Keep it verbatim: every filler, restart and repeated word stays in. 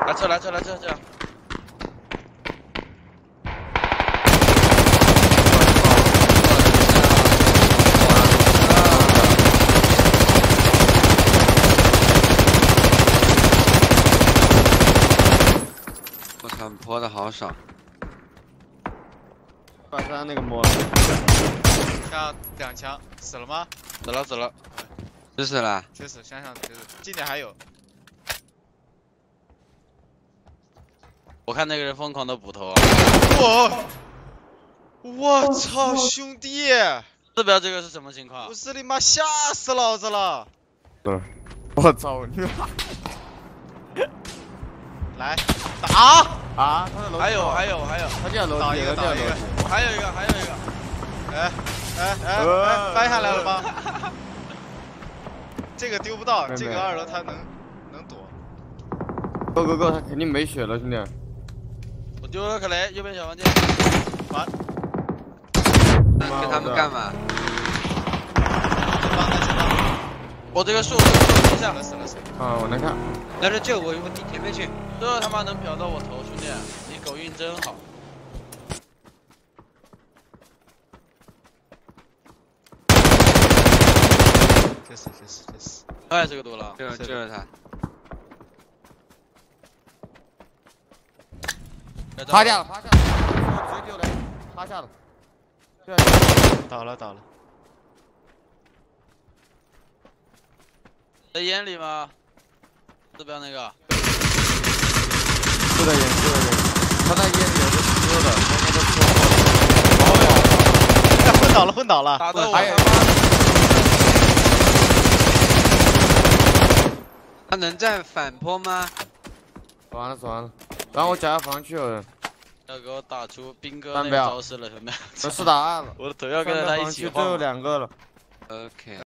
来车来车来车这样。 我操，泼的好爽。 把他那个摸了。 下两枪，死了吗？ 死了死了， 死死了。 确实，想想确实，近点还有。 我看那个人疯狂的补头啊！ 我，我操，兄弟！ 这边这个是什么情况？ 我是你妈吓死老子了！ 嗯，我操你妈！ 来打啊！他在楼还有还有还有， 他就在楼梯， 打一个他就在楼打一个梯。 还有一个还有一个， 哎哎哎哎，掰下来了吗？这个丢不到，这个二楼他能能躲。 够够够，他肯定没血了，兄弟。 我丢了克雷，右边小房间。 完。 跟他们干嘛？ 前方在前方。 我这个树树下死了死了。 啊，我能看。 来这救我，我顶前面去。 这他妈能瞟到我头，兄弟，你狗运真好。 确实确实确实。 哎，这个多了。 就是就是他。 趴下了，趴下了，直接丢雷，趴下了。对， 倒了倒了。 在烟里吗？这边那个。 是的烟，是的烟。他那烟里有个车的，刚刚都出了。 哎，昏倒了，昏倒了。 打到我还有。 他能站反坡吗？ 走完了，走完了。然后我假房区有人。 要给我打出兵哥那个招式了，兄弟！ 我是打二了， 我的头要跟着他一起晃。 最后两个了。 OK。